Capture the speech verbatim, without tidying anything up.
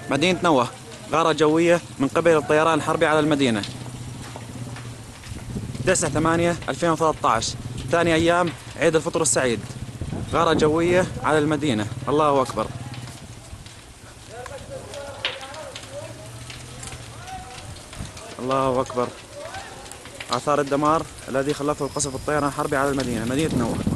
مدينة نوة، غارة جوية من قبل الطيران الحربي على المدينة. تسعة ثمانية ألفين وثلاثة عشر، ثاني أيام عيد الفطر السعيد. غارة جوية على المدينة. الله أكبر. الله أكبر. آثار الدمار الذي خلفه القصف الطيران الحربي على المدينة، مدينة نوة.